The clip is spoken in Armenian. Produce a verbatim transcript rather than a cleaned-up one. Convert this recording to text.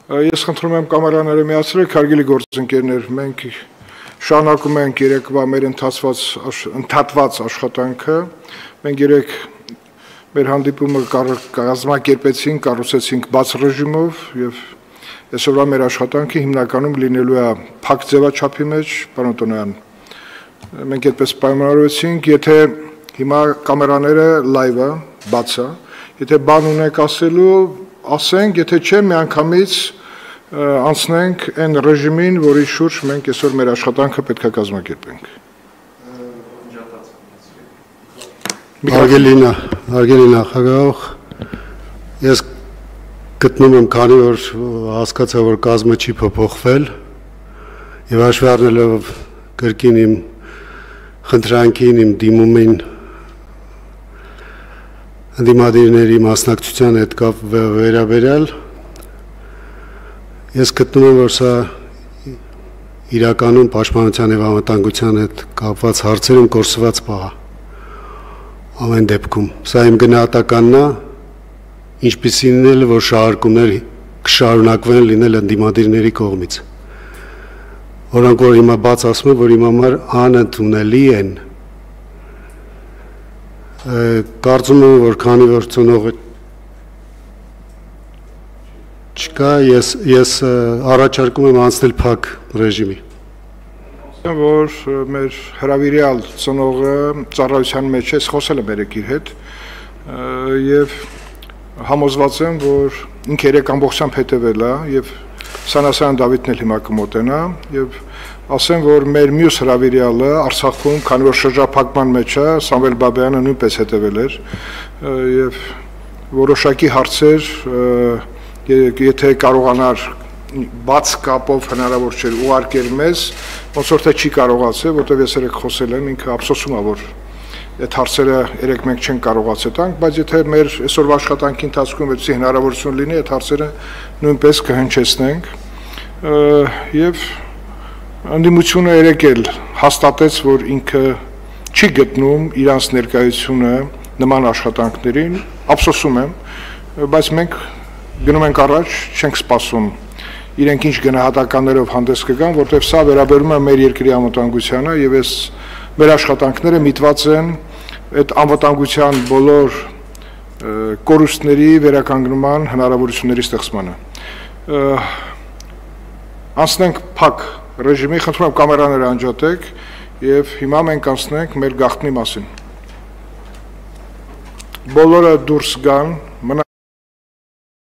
Ես խնդրում եմ կամերաները միացրեք, հարգելի գործընկերներ, մենք շարունակում ենք երեկվա մեր ընթացված ընդհատված աշխատանքը։ Մենք երեք մեր հանդիպումը կազմակերպեցինք, կառուցեցինք բաց ռեժիմով եւ այսօրվա մեր աշխատանքը հիմնականում լինելու է փակ ձևաչափի մեջ, պարոն Տոնյան։ Մենք այդպես պայմանավորվեցինք, եթե հիմա կամերաները լայվը բաց է, եթե բան ունեք ասելու, ասենք, եթե չէ, միանգամից անցնենք այն ռեժիմին, որի շուրջ մենք այսօր մեր աշխատանքը պետք է կազմակերպենք։ Հարգելի նախագահ, ես գտնում եմ, քանի որ հասկացա, որ կազմը չի փոփոխվել եւ հաշվի առնելով կրկին իմ խնդրանքին, իմ դիմումին ընդդիմադիրների մասնակցության հետ կապ վերաբերյալ, ես գտնում եմ, որ սա իրականում պաշտպանության եւ անվտանգության հետ կապված հարցերում կորսված պահ է։ Ամեն դեպքում սա իմ գնահատականն է, ինչպիսին էլ որ շահարկումներ կշարունակվեն լինել ընդդիմադիրների կողմից, որոնք որ հիմա բաց ասում են, որ իմ համար անընդունելի են։ Կարծում եմ, որ քանի որ ծնողը չկա, ես ես առաջարկում եմ անցնել փակ ռեժիմի։ Որ մեր հրավիրյալ ծնողը ծառայության մեջ է, խոսել եմ երեք իր հետ եւ համոզված եմ, որ ինքը երեք ամբողջությամբ հետևել է եւ Սանասարյան Դավիթն էլ հիմա կմոտենա եւ ասեմ, որ մեր մյուս հրավիրյալը Արցախում, քանի որ շրջափակման մեջ է, Սամվել Բաբայանը նույնպես հետևել էր եւ որոշակի հարցեր, եթե կարողանար բաց կապով հնարավոր չէր ուղարկել մեզ, ոնց որ թե չի կարողացել, որտեղ ես երեք խոսել եմ, ինքը ափսոսում է, որ այդ հարցերը երեք մենք չենք կարողացել տանք, բայց եթե մեր այսօրվա աշխատանքի ընթացքում այդպիսի հնարավորություն լինի, այդ հարցերը նույնպես կհնչեցնենք եւ ընդդիմությունը երեք էլ հաստատեց, որ ինքը չի գտնում իրանց ներկայությունը նման աշխատանքներին, ափսոսում եմ, բայց մենք գնում ենք առաջ, չենք սպասում իրենք ինչ գնահատականներով հանդես կգան, որտեղ սա վերաբերում է մեր երկրի անվտանգությանը եւ այս մեր աշխատանքները միտված են այդ անվտանգության բոլոր կորուստների վերականգնման հնարավորությունների ստեղծմանը։ Անցնենք փակ ռեժիմի, խնդրում եմ կամերաները անջատեք եւ հիմա մենք անցնենք մեր գաղտնի մասին։ Բոլորը դուրս գան,